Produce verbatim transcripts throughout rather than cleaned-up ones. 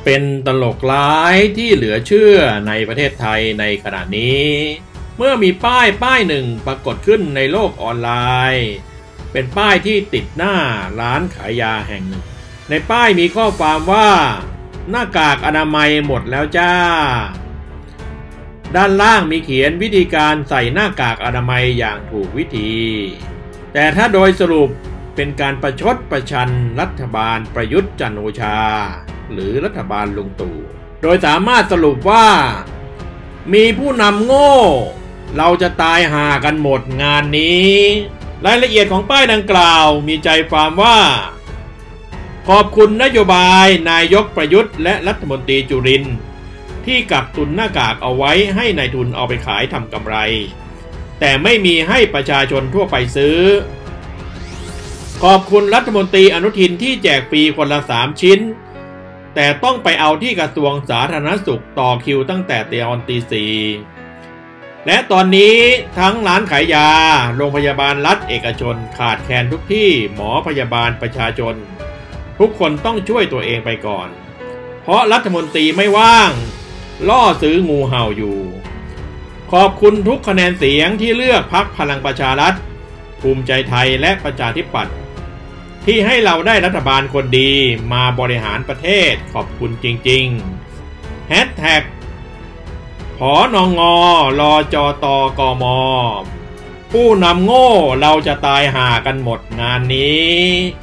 เป็นตลกร้ายที่เหลือเชื่อในประเทศไทยในขณะนี้เมื่อมีป้ายป้ายหนึ่งปรากฏขึ้นในโลกออนไลน์เป็นป้ายที่ติดหน้าร้านขายยาแห่งหนึ่งในป้ายมีข้อความว่าหน้ากากอนามัยหมดแล้วจ้าด้านล่างมีเขียนวิธีการใส่หน้ากากอนามัยอย่างถูกวิธีแต่ถ้าโดยสรุปเป็นการประชดประชันรัฐบาลประยุทธ์จันทร์โอชาหรือรัฐบาลลุงตู่โดยสามารถสรุปว่ามีผู้นำโง่เราจะตายห่ากันหมดงานนี้รายละเอียดของป้ายดังกล่าวมีใจความว่าขอบคุณนโยบายนายกประยุทธ์และรัฐมนตรีจุรินทร์ที่กักตุนหน้ากากเอาไว้ให้นายทุนเอาไปขายทำกำไรแต่ไม่มีให้ประชาชนทั่วไปซื้อขอบคุณรัฐมนตรีอนุทินที่แจกฟรีคนละสามชิ้นแต่ต้องไปเอาที่กระทรวงสาธารณสุขต่อคิวตั้งแต่ตอนตีสี่และตอนนี้ทั้งร้านขายยาโรงพยาบาลรัฐเอกชนขาดแคลนทุกที่หมอพยาบาลประชาชนทุกคนต้องช่วยตัวเองไปก่อนเพราะรัฐมนตรีไม่ว่างล่อซื้องูเห่าอยู่ขอบคุณทุกคะแนนเสียงที่เลือกพรรคพลังประชารัฐภูมิใจไทยและประชาธิปัตย์ที่ให้เราได้รัฐบาลคนดีมาบริหารประเทศขอบคุณจริงๆแฮชแท็กผอนงรอจตกมผู้นำโง่เราจะตายห่ากันหมดงานนี้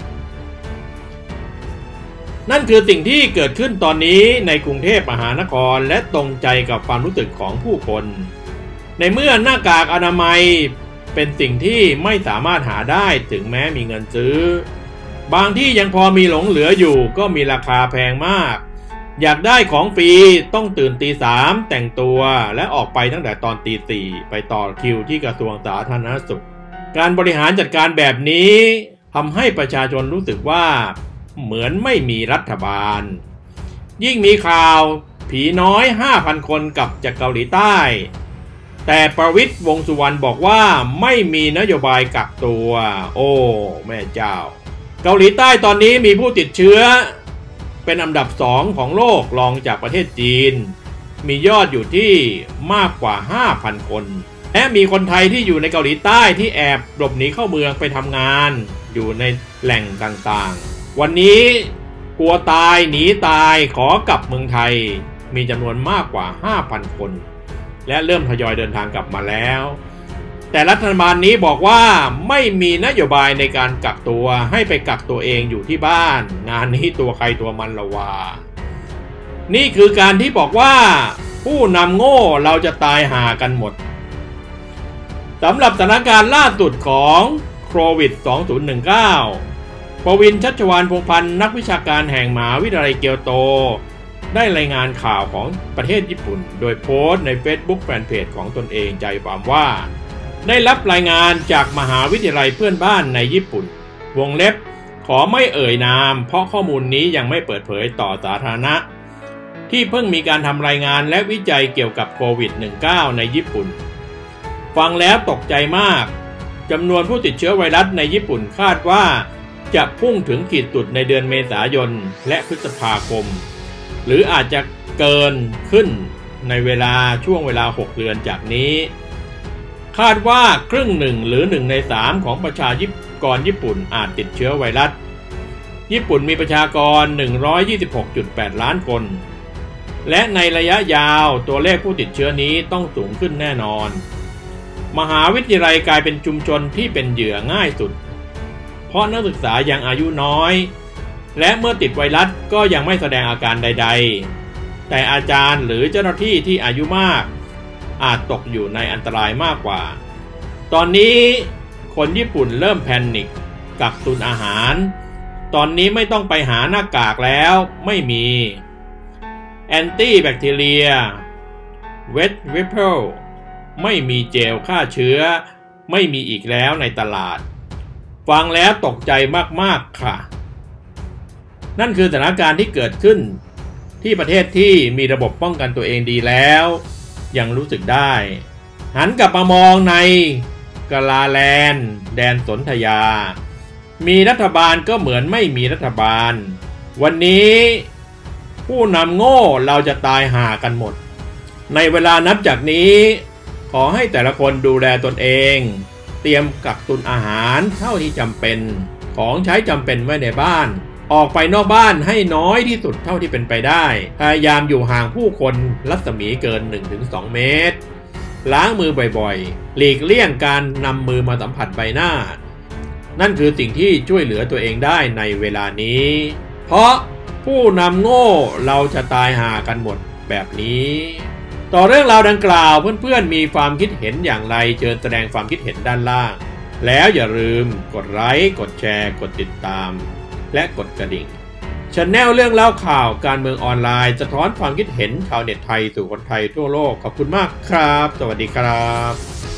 นั่นคือสิ่งที่เกิดขึ้นตอนนี้ในกรุงเทพมหานครและตรงใจกับความรู้สึกของผู้คนในเมื่อหน้ากากอนามัยเป็นสิ่งที่ไม่สามารถหาได้ถึงแม้มีเงินซื้อบางที่ยังพอมีหลงเหลืออยู่ก็มีราคาแพงมากอยากได้ของฟรีต้องตื่นตีสามแต่งตัวและออกไปตั้งแต่ตอนตีสี่ไปต่อคิวที่กระทรวงสาธารณสุขการบริหารจัดการแบบนี้ทำให้ประชาชนรู้สึกว่าเหมือนไม่มีรัฐบาลยิ่งมีข่าวผีน้อย ห้าพัน คนกลับจากเกาหลีใต้แต่ประวิตรวงษ์สุวรรณบอกว่าไม่มีนโยบายกักตัวโอ้แม่เจ้าเกาหลีใต้ตอนนี้มีผู้ติดเชื้อเป็นอันดับสองของโลกรองจากประเทศจีนมียอดอยู่ที่มากกว่า ห้าพัน คนและมีคนไทยที่อยู่ในเกาหลีใต้ที่แอบหลบหนีเข้าเมืองไปทำงานอยู่ในแหล่งต่างๆวันนี้กลัวตายหนีตายขอกลับเมืองไทยมีจำนวนมากกว่า ห้าพัน คนและเริ่มทยอยเดินทางกลับมาแล้วแต่รัฐบาลนี้บอกว่าไม่มีนโยบายในการกักตัวให้ไปกักตัวเองอยู่ที่บ้านงานนี้ตัวใครตัวมันละวานี่คือการที่บอกว่าผู้นำโง่เราจะตายห่ากันหมดสำหรับสถานการณ์ล่าสุดของโควิดสองพันสิบเก้าปวิน ชัชวาล พงษ์พันธ์นักวิชาการแห่งมหาวิทยาลัยเกียวโตได้รายงานข่าวของประเทศญี่ปุ่นโดยโพสต์ใน Facebook แฟนเพจของตนเองใจความว่าได้รับรายงานจากมหาวิทยาลัยเพื่อนบ้านในญี่ปุ่นวงเล็บขอไม่เอ่ยนามเพราะข้อมูลนี้ยังไม่เปิดเผยต่อสาธารณะที่เพิ่งมีการทำรายงานและวิจัยเกี่ยวกับโควิด สิบเก้า ในญี่ปุ่นฟังแล้วตกใจมากจำนวนผู้ติดเชื้อไวรัสในญี่ปุ่นคาดว่าจะพุ่งถึงขีดสุดในเดือนเมษายนและพฤษภาคมหรืออาจจะเกินขึ้นในเวลาช่วงเวลาหกเดือนจากนี้คาดว่าครึ่งหนึ่งหรือหนึ่งในสามของประชากรญี่ปุ่นอาจติดเชื้อไวรัสญี่ปุ่นมีประชากร หนึ่งร้อยยี่สิบหกจุดแปด ล้านคนและในระยะยาวตัวเลขผู้ติดเชื้อนี้ต้องสูงขึ้นแน่นอนมหาวิทยาลัยกลายเป็นชุมชนที่เป็นเหยื่อง่ายสุดเพราะนักศึกษายังอายุน้อยและเมื่อติดไวรัสก็ยังไม่แสดงอาการใดๆแต่อาจารย์หรือเจ้าหน้าที่ที่อายุมากอาจตกอยู่ในอันตรายมากกว่าตอนนี้คนญี่ปุ่นเริ่มแพนิคกักตุนอาหารตอนนี้ไม่ต้องไปหาหน้ากากแล้วไม่มีแอนตี้แบคทีเรียเวทวิปเปิลไม่มีเจลฆ่าเชื้อไม่มีอีกแล้วในตลาดฟังแล้วตกใจมากๆค่ะนั่นคือสถานการณ์ที่เกิดขึ้นที่ประเทศที่มีระบบป้องกันตัวเองดีแล้วยังรู้สึกได้หันกลับมามองในกาลาแลนด์แดนสนธยามีรัฐบาลก็เหมือนไม่มีรัฐบาลวันนี้ผู้นำโง่เราจะตายห่ากันหมดในเวลานับจากนี้ขอให้แต่ละคนดูแลตนเองเตรียมกักตุนอาหารเท่าที่จำเป็นของใช้จำเป็นไว้ในบ้านออกไปนอกบ้านให้น้อยที่สุดเท่าที่เป็นไปได้พยายามอยู่ห่างผู้คนรัศมีเกิน หนึ่งถึงสอง เมตรล้างมือบ่อยๆหลีกเลี่ยงการนำมือมาสัมผัสใบหน้านั่นคือสิ่งที่ช่วยเหลือตัวเองได้ในเวลานี้เพราะผู้นำโง่เราจะตายห่ากันหมดแบบนี้ต่อเรื่องราวดังกล่าวเพื่อนๆมีความคิดเห็นอย่างไรเชิญแสดงความคิดเห็นด้านล่างแล้วอย่าลืมกดไลค์กดแชร์กดติดตามและกดกระดิ่ง Channel เรื่องเล่าข่าวการเมืองออนไลน์สะท้อนความคิดเห็นชาวเน็ตไทยสู่คนไทยทั่วโลกขอบคุณมากครับสวัสดีครับ